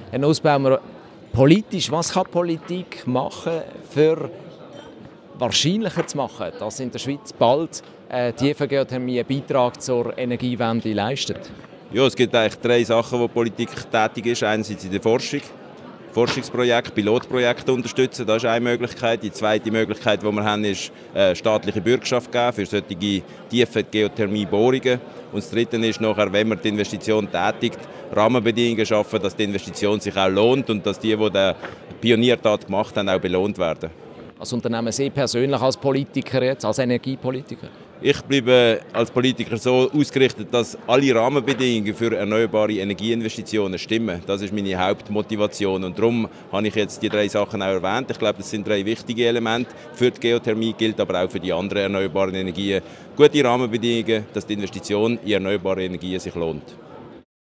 Herr Nussbaumer, politisch, was kann Politik machen, für wahrscheinlicher zu machen, dass in der Schweiz bald Tiefengeothermie einen Beitrag zur Energiewende leistet? Ja, es gibt eigentlich 3 Sachen, wo die Politik tätig ist. Einerseits in der Forschung. Forschungsprojekte, Pilotprojekte unterstützen, das ist eine Möglichkeit. Die zweite Möglichkeit, die wir haben, ist staatliche Bürgschaft geben für solche tiefen Geothermiebohrungen. Und das dritte ist nachher, wenn man die Investition tätigt, Rahmenbedingungen schaffen, dass die Investition sich auch lohnt und dass die den Pioniertat gemacht haben, auch belohnt werden. Als Unternehmen Sie persönlich als Politiker jetzt, als Energiepolitiker? Ich bleibe als Politiker so ausgerichtet, dass alle Rahmenbedingungen für erneuerbare Energieinvestitionen stimmen. Das ist meine Hauptmotivation und darum habe ich jetzt die 3 Sachen auch erwähnt. Ich glaube, das sind 3 wichtige Elemente. Für die Geothermie gilt aber auch für die anderen erneuerbaren Energien. Gute Rahmenbedingungen, dass die Investition in erneuerbare Energien sich lohnt.